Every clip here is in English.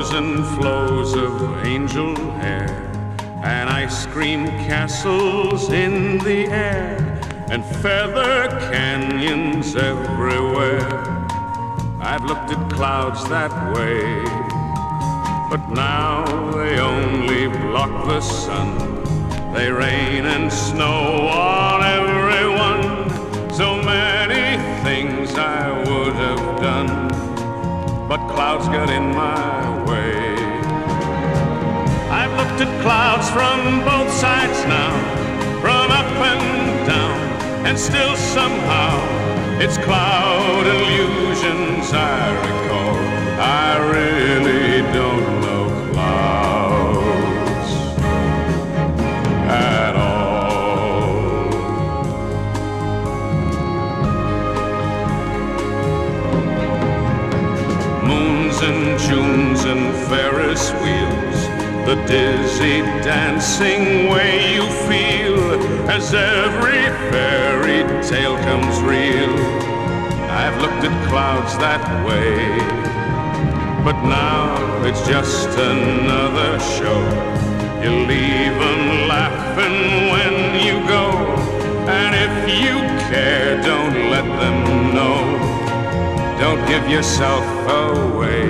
rows and flows of angel hair, and ice cream castles in the air, and feather canyons everywhere. I've looked at clouds that way, but now they only block the sun. They rain and snow on everyone. So many things I would have done, but clouds got in my way. I've looked at clouds from both sides now, from up and down, and still somehow it's cloud illusions I recall. I really don't know clouds at all. Moons and Junes and Ferris wheels, the dizzy dancing way you feel as every fairy tale comes real. I've looked at clouds that way, but now it's just another show. You leave 'em laughing when you go, and if you care, don't let them know. Don't give yourself away.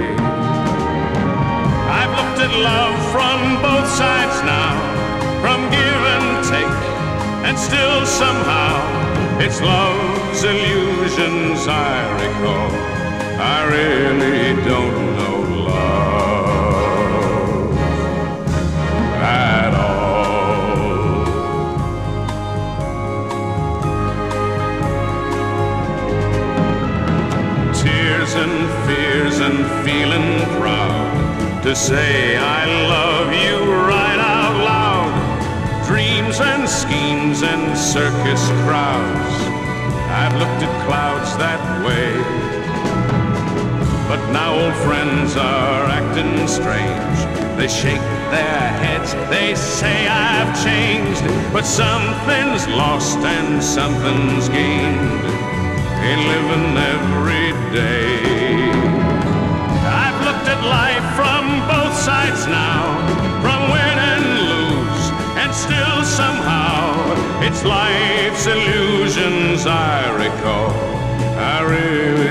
I've looked at love from both sides now, from give and take, and still somehow it's love's illusions I recall. I really don't know love at all. Tears and fears and feeling proud to say I love you right out loud. Dreams and schemes and circus crowds, I've looked at clouds that way. But now old friends are acting strange. They shake their heads, they say I've changed, but something's lost and something's gained in living every day. I've looked at life from both sides now, from win and lose, and still somehow it's life's illusions I recall. I really